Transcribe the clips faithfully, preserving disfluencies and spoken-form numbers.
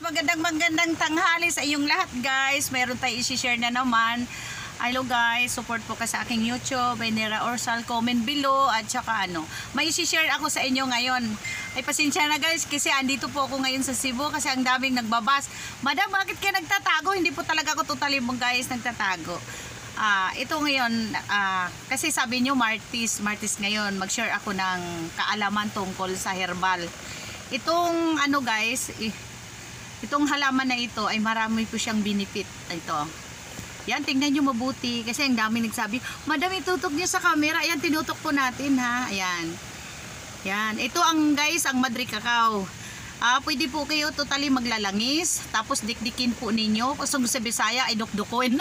Magandang magandang tanghali sa inyong lahat guys. Meron tayo i-share na naman. Hello guys, support po ka sa aking YouTube, Nera Orsal, comment below at saka ano, may i-share ako sa inyo ngayon. Ay pasensya na guys kasi andito po ako ngayon sa Cebu kasi ang daming nagbabas. Madam, bakit kayo nagtatago? Hindi po talaga ako totally mong guys nagtatago. Ah, uh, ito ngayon uh, kasi sabi niyo Martis, Martis ngayon mag-share ako ng kaalaman tungkol sa herbal. Itong ano guys, eh, itong halaman na ito ay marami po siyang benefit. Ito. Yan, tingnan nyo mabuti. Kasi ang dami nagsabi, Madam, itutok nyo sa camera. Ayan, tinutok po natin ha. Ayan. Yan. Ito ang guys, ang Madre Cacao. Ah, pwede po kayo totally maglalangis. Tapos dikdikin po ninyo. Kung sa Bisaya ay dukdukoin.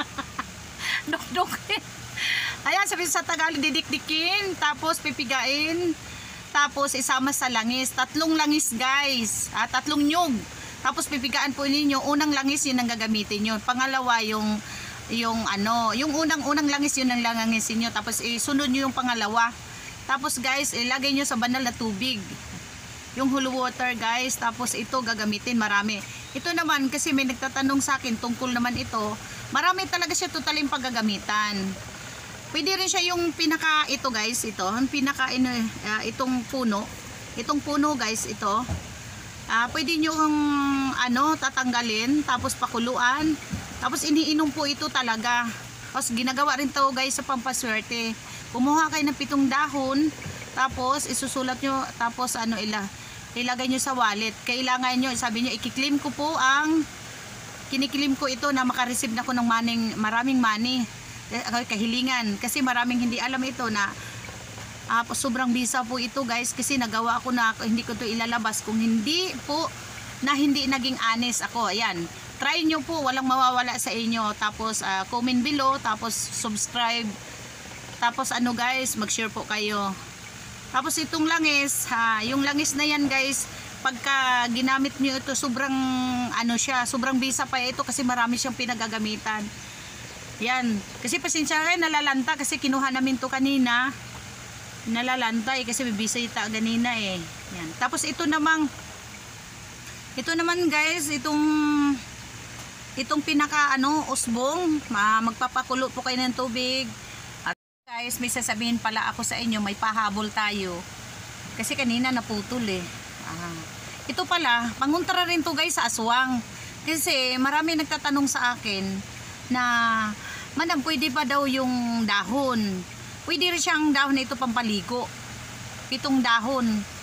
Dukdukin. Ayan, sabi sa Tagalog, didikdikin. Tapos pipigain. Tapos isama sa langis. Tatlong langis guys. Ah, tatlong nyug. Tapos pipigaan po ninyo, unang langis yun ang gagamitin nyo. Pangalawa yung yung ano, yung unang-unang langis yun ang langangisin nyo. Tapos isunod nyo yung pangalawa. Tapos guys, ilagay nyo sa banal na tubig. Yung holy water guys. Tapos ito gagamitin marami. Ito naman kasi may nagtatanong sa akin tungkol naman ito. Marami talaga siya totaling paggagamitan. Pwede rin siya yung pinaka ito guys, ito, yung pinaka ino, uh, itong puno. Itong puno guys, ito. Ah, pwede nyo yung ano, tatanggalin, tapos pakuluan, tapos iniinom po ito talaga. Tapos ginagawa rin to guys sa pampaswerte. Kumuha kayo ng pitong dahon, tapos isusulat nyo, tapos ano ila, ilagay nyo sa wallet. Kailangan nyo, sabi nyo, ikiklaim ko po ang, kiniklaim ko ito na makareceive na ko ng maning, maraming money, kahilingan. Kasi maraming hindi alam ito na Uh, sobrang bisa po ito guys kasi nagawa ko na hindi ko to ilalabas kung hindi po na hindi naging honest ako. Ayan, try nyo po, walang mawawala sa inyo. Tapos uh, comment below, tapos subscribe, tapos ano guys, mag share po kayo. Tapos itong langis ha, yung langis na yan guys, pagka ginamit nyo ito sobrang ano siya, sobrang bisa pa ito kasi marami siyang pinagagamitan. Yan, kasi pasensya rin nalalanta kasi kinuha namin to kanina, nalalantay kasi bibisita ganina eh. Yan. Tapos ito namang ito naman guys, itong itong pinaka ano, usbong, ah, magpapakulo po kayo ng tubig. At guys, may sasabihin pala ako sa inyo, may pahabol tayo. Kasi kanina naputol eh. Ah. Ito pala, panguntra rin to guys sa aswang. Kasi marami nagtatanong sa akin na, Madam, pwede pa daw yung dahon? Pwede rin siyang dahon na ito pampaligo. Pitong dahon.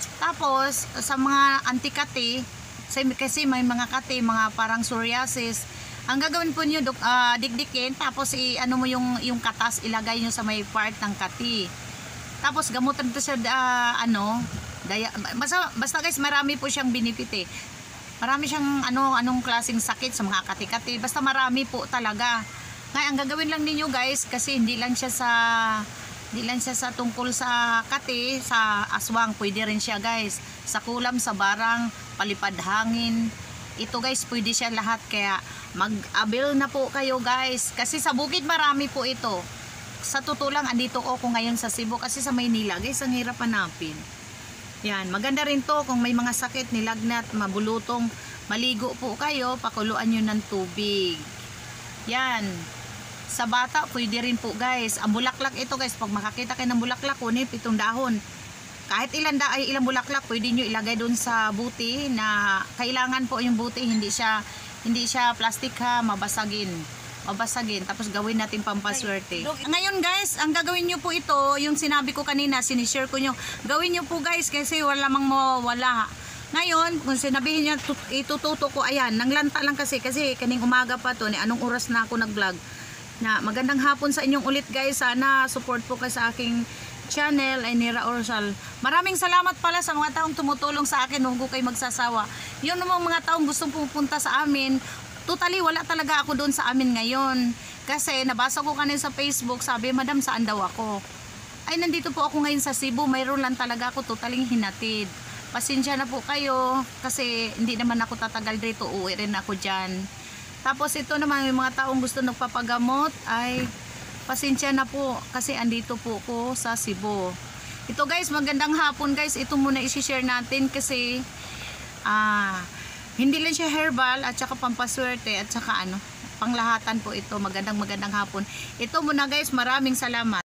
Tapos, sa mga antikate, kasi may mga kate, mga parang psoriasis, ang gagawin po nyo, uh, dikdikin, tapos i, ano mo yung, yung katas, ilagay nyo sa may part ng kati. Tapos, gamutan ito siya, uh, ano, daya, basta, basta guys, marami po siyang benefit eh. Marami siyang, ano, anong klaseng sakit sa mga kati-kati. Basta marami po talaga. Ngayon, ang gagawin lang ninyo guys, kasi hindi lang siya sa... Hindi lang siya sa tungkol sa kati, sa aswang, pwede rin siya guys. Sa kulam, sa barang, palipad hangin. Ito guys, pwede siya lahat. Kaya mag-avail na po kayo guys. Kasi sa bukid marami po ito. Sa totoo lang, andito ako ngayon sa Cebu. Kasi sa Maynila guys, ang hirap hanapin. Yan, maganda rin to kung may mga sakit, nilagnat, mabulutong. Maligo po kayo, pakuluan nyo ng tubig. Yan. Sa bata, pwede rin po guys. Ang bulaklak ito guys, pag makakita kayo ng bulaklak, kunip itong dahon. Kahit ilan da ay ilang bulaklak, pwede nyo ilagay doon sa buti na kailangan po yung buti, hindi siya hindi siya plastic ha, mabasagin. Mabasagin, tapos gawin natin pampaswerte. Ngayon guys, ang gagawin nyo po ito, yung sinabi ko kanina, sinishare ko nyo. Gawin nyo po guys, kasi wala mang mawawala. Ngayon, kung sinabihin nyo, itututo ko, ayan, nanglanta lang kasi, kasi kaning umaga pa to, ni anong oras na ako nag-vlog. Na magandang hapon sa inyong ulit guys. Sana support po kayo sa aking channel ay Nera Orsal. Maraming salamat pala sa mga taong tumutulong sa akin, huwag ko kayo magsasawa. Yun namang mga taong gustong pupunta sa amin, totally wala talaga ako doon sa amin ngayon. Kasi nabasa ko kanina sa Facebook, sabi, Madam, saan daw ako? Ay, nandito po ako ngayon sa Cebu, mayroon lang talaga ako totaling hinatid. Pasensya na po kayo kasi hindi naman ako tatagal dito, uwi rin ako dyan. Tapos ito naman yung mga taong gusto nagpapagamot ay pasensya na po kasi andito po ko sa Cebu. Ito guys, magandang hapon guys. Ito muna i-share natin kasi ah Hindi lang siya herbal at saka pampaswerte at saka ano, panglahatan po ito. Magandang magandang hapon. Ito muna guys, maraming salamat.